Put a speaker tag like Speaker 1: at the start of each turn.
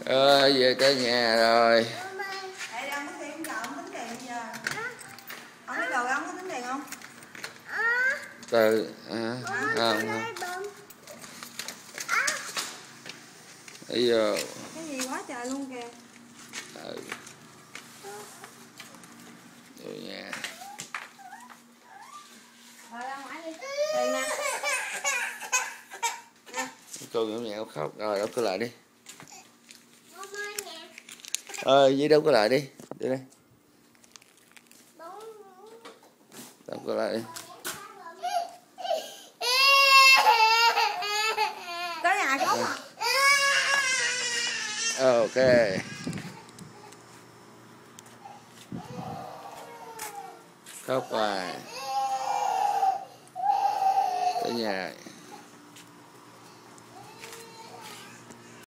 Speaker 1: Về tới nhà rồi.
Speaker 2: Để ông có tiền giờ, ông tính tiền bây giờ. Ông lấy đồ ông có tính tiền không?
Speaker 1: Từ không. Bây giờ
Speaker 2: Cái gì quá trời luôn kìa.
Speaker 1: Vô nhà.
Speaker 2: Rồi ra ngoài đi. Tiền nè.
Speaker 1: Cô nhỏ nhẹ khóc rồi, đóng cửa lại đi. Với đóng cửa lại đi. Đi đây. Đóng cửa lại đi.
Speaker 2: Tới nhà khóc à?
Speaker 1: Ok. Khóc hoài. Tới nhà.